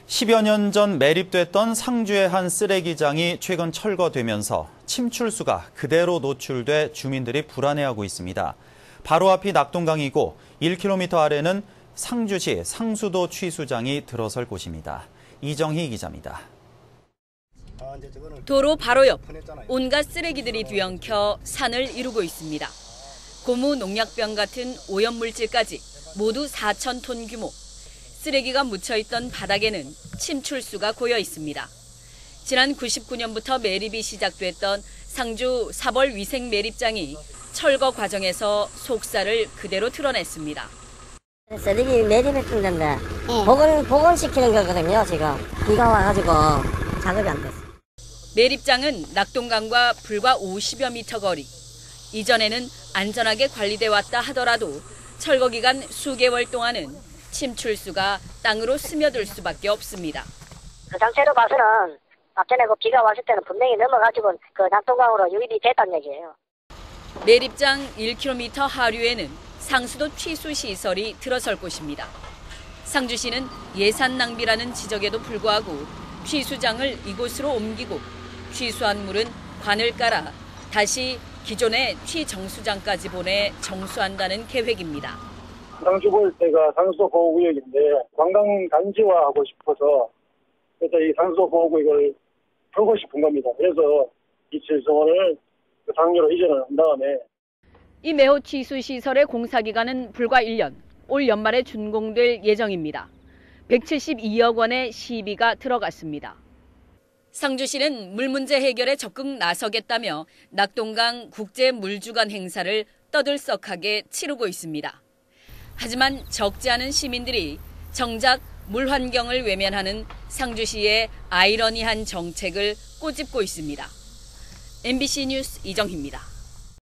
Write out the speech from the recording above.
10여 년 전 매립됐던 상주의 한 쓰레기장이 최근 철거되면서 침출수가 그대로 노출돼 주민들이 불안해하고 있습니다. 바로 앞이 낙동강이고 1km 아래는 상주시 상수도 취수장이 들어설 곳입니다. 이정희 기자입니다. 도로 바로 옆 온갖 쓰레기들이 뒤엉켜 산을 이루고 있습니다. 고무 농약병 같은 오염물질까지 모두 4,000톤 규모. 쓰레기가 묻혀있던 바닥에는 침출수가 고여 있습니다. 지난 99년부터 매립이 시작됐던 상주 사벌 위생 매립장이 철거 과정에서 속살을 그대로 드러냈습니다. 쓰레기 매립했던 건데 복원시키는 거거든요. 지금 비가 와가지고 작업이 안 됐어요. 매립장은 낙동강과 불과 50여 미터 거리. 이전에는 안전하게 관리돼 왔다 하더라도 철거 기간 수개월 동안은 침출수가 땅으로 스며들 수밖에 없습니다. 그 상태로 봐서는 앞전에 비가 왔을 때는 분명히 넘어가지고 낙동강으로 유입이 됐다는 얘기예요. 매립장 1km 하류에는 상수도 취수 시설이 들어설 곳입니다. 상주시는 예산 낭비라는 지적에도 불구하고 취수장을 이곳으로 옮기고 취수한 물은 관을 깔아 다시 기존의 취정수장까지 보내 정수한다는 계획입니다. 상주고 일대가 상수도 보호구역인데 관광 단지화하고 싶어서 그래서 이 상수도 보호구역을 풀고 싶은 겁니다. 그래서 이 취수원을 상주로 이전을 한 다음에 이 매호 취수 시설의 공사 기간은 불과 1년, 올 연말에 준공될 예정입니다. 172억 원의 시비가 들어갔습니다. 상주시는 물 문제 해결에 적극 나서겠다며 낙동강 국제물주간 행사를 떠들썩하게 치르고 있습니다. 하지만 적지 않은 시민들이 정작 물 환경을 외면하는 상주시의 아이러니한 정책을 꼬집고 있습니다. MBC 뉴스 이정희입니다.